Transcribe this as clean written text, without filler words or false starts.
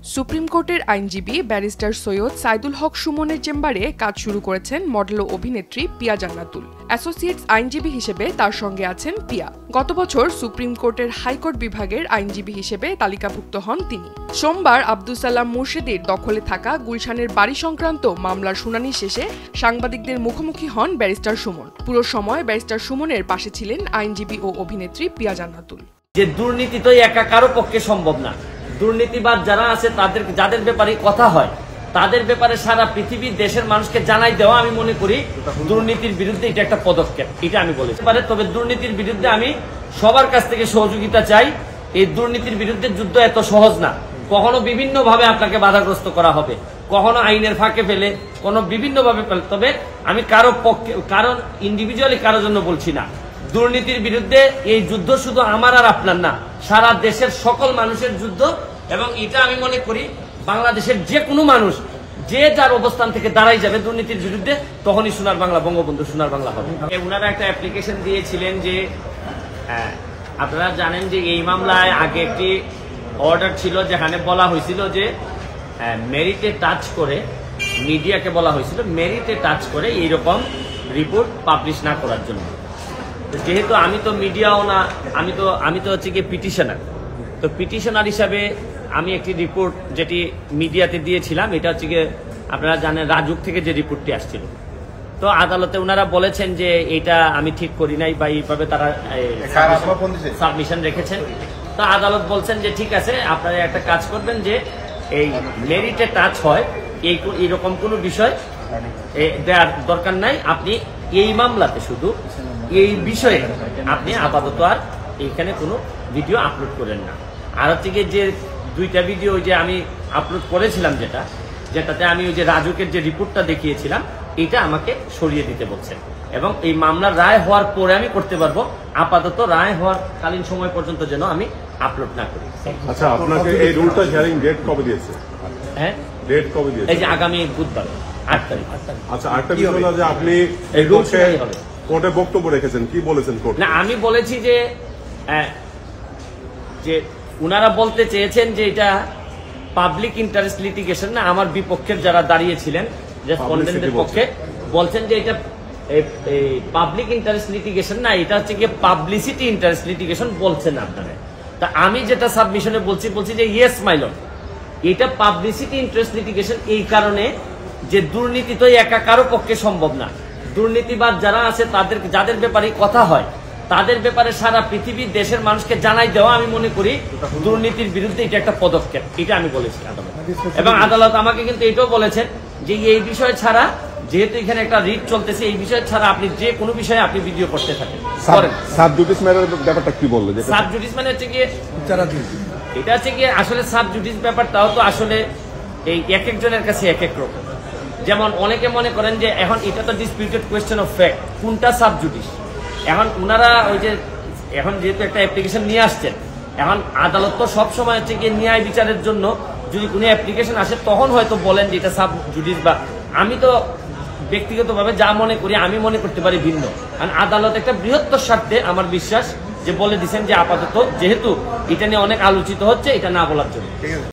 Supreme কোর্টের আইনজীবী barrister Syed Saidul হক সুমনের চেম্বারে কাজ শুরু করেছেন মডেল ও অভিনেত্রী পিয়া জান্নাতুল। অ্যাসোসিয়েটস আইনজীবী হিসেবে তার সঙ্গে আছেন পিয়া। গত বছর সুপ্রিম কোর্টের হাইকোর্ট বিভাগের আইনজীবী হিসেবে তালিকাভুক্ত হন তিনি। সোমবার আব্দুল সালাম মুর্শিদির দখলে থাকা গুলশানের বাড়ি সংক্রান্ত মামলার শুনানি শেষে সাংবাদিকদের মুখোমুখি হন ব্যারিস্টার সুমন। পুরো সময় ব্যারিস্টার সুমনের পাশে ছিলেন আইনজীবী ও অভিনেত্রী পিয়া জান্নাতুল। যে দুর্নীতি তো একা কারো পক্ষে সম্ভব না। দুর্নীতিবাদ যারা আছে যাদের ব্যাপারে কথা হয় তাদের ব্যাপারে সারা পৃথিবীর দেশের মানুষকে জানাই দেওয়া আমি মনে করি দুর্নীতির বিরুদ্ধে এটা একটা পদক্ষেপ। এটা আমি বলেছি পারে, তবে দুর্নীতির বিরুদ্ধে আমি সবার কাছ থেকে সহযোগিতা চাই। এই দুর্নীতির বিরুদ্ধে যুদ্ধ এত সহজ না। কখনো বিভিন্ন ভাবে আপনাকে বাধাগ্রস্ত করা হবে, কখনো আইনের ফাঁকে ফেলে, কোনো বিভিন্ন ভাবে ফেলে। তবে আমি কারো পক্ষে কারণ ইন্ডিভিজুয়ালি কারোর জন্য বলছি না। দুর্নীতির বিরুদ্ধে এই যুদ্ধ শুধু আমার আর আপনার না, সারা দেশের সকল মানুষের যুদ্ধ। এবং এটা আমি মনে করি বাংলাদেশের যে কোনো মানুষ যে যার অবস্থান থেকে দাঁড়াই যাবে দুর্নীতির বিরুদ্ধে, তখনই সোনার বাংলা, বঙ্গবন্ধু সোনার বাংলা হবে। ওনারা একটা অ্যাপ্লিকেশন দিয়েছিলেন যে আপনারা জানেন যে এই মামলায় আগে একটি অর্ডার ছিল যেখানে বলা হয়েছিল যে মেরিটে টাচ করে মিডিয়াকে বলা হয়েছিল মেরিটে টাচ করে এইরকম রিপোর্ট পাবলিশ না করার জন্য। যেহেতু আমি তো মিডিয়াও না, আমি তো হচ্ছে গিয়ে পিটিশনার। তো পিটিশনার হিসাবে আমি একটি রিপোর্ট যেটি মিডিয়াতে দিয়েছিলাম, এটা হচ্ছে গিয়ে আপনারা জানেন রাজুক থেকে যে রিপোর্টটি আসছিল। তো আদালতে ওনারা বলেছেন যে এটা আমি ঠিক করি নাই বা এইভাবে তারা সাবমিশন রেখেছেন। তো আদালত বলছেন যে ঠিক আছে, আপনারা একটা কাজ করবেন যে এই মেরিটে টাচ হয় এইরকম কোনো বিষয় দেওয়ার দরকার নাই। আপনি এই মামলাতে শুধু এই বিষয়ে আপনি আপাতত আর এইখানে কোনো ভিডিও আপলোড করেন না। আর হচ্ছে গিয়ে যে দুইটা ভিডিও যে আমি আপলোড করেছিলাম যেটাতে আমি ওই যে রাজুকের যে রিপোর্টটা দেখিয়েছিলাম, এটা আমাকে সরিয়ে দিতে বলছেন। এবং এই মামলার রায় হওয়ার পরে আমি করতে পারবো, আপাতত রায় হওয়ার কালীন সময় পর্যন্ত যেন আমি আপলোড না করি। আচ্ছা, আপনাকে এই রুলটা হিয়ারিং ডেট কবে দিয়েছে? হ্যাঁ, ডেট কবে দিয়েছে? এই যে আগামী বুধবার 8 তারিখ। আচ্ছা, আরেকটা বিষয় হলো যে আপনি এই কোর্টে বক্তব্য রেখেছেন, কি বলেছেন কোর্টে? না, আমি বলেছি যে উনারা বলতে চেয়েছেন যে এটা পাবলিক ইন্টারেস্ট লিটিগেশন না। আমার বিপক্ষের যারা দাঁড়িয়েছিলেন রেসপন্ডেন্টের পক্ষে বলছেন যে এটা পাবলিক ইন্টারেস্ট লিটিগেশন না, এটা হচ্ছে গিয়ে পাবলিসিটি ইন্টারেস্ট লিটিগেশন বলছেন আপনারা। তা আমি যেটা সাবমিশনে বলছি যে ইয়েস মাই লর্ড, এটা পাবলিসিটি ইন্টারেস্ট লিটিগেশন এই কারণে যে দুর্নীতি তো একা কারো পক্ষে সম্ভব না। দুর্নীতিবাদ যারা আছে যাদের ব্যাপারে কথা হয় তাদের ব্যাপারে সারা পৃথিবীর দেশের মানুষকে জানাই দেওয়া আমি মনে করি দুর্নীতির বিরুদ্ধে এটা একটা পদক্ষেপ। এটা আমি বলেছি আদালত। এবং আদালত আমাকে কিন্তু এটাও বলেছেন যে এই বিষয় ছাড়া, যেহেতু এখানে একটা রিট চলতেছে, এই বিষয় ছাড়া আপনি যে কোনো বিষয়ে আপনি ভিডিও করতে থাকেন। সাব জুডিস ম্যাটারের ব্যাপারটা কি বললো? সাব জুডিস মানে হচ্ছে গিয়ে এটা হচ্ছে গিয়ে আসলে সাব জুডিস ব্যাপারটাও তো আসলে এই এক একজনের কাছে এক এক রকম। যেমন অনেকে মনে করেন যে এখন এটা তো ডিসপিউটেড কোয়েশ্চেন অফ ফ্যাক্ট, কোনটা সাব জুডিস। এখন ওনারা ওই যে এখন যেহেতু একটা অ্যাপ্লিকেশন নিয়ে আসছেন, এখন আদালত তো সবসময় হচ্ছে গিয়ে ন্যায় বিচারের জন্য যদি কোনো অ্যাপ্লিকেশন আসে তখন হয়তো বলেন যে এটা সাব জুডিস। বা আমি তো ব্যক্তিগতভাবে যা মনে করি আমি মনে করতে পারি ভিন্ন। কারণ আদালত একটা বৃহত্তর স্বার্থে আমার বিশ্বাস যে বলে দিচ্ছেন যে আপাতত যেহেতু এটা নিয়ে অনেক আলোচিত হচ্ছে, এটা না বলার জন্য।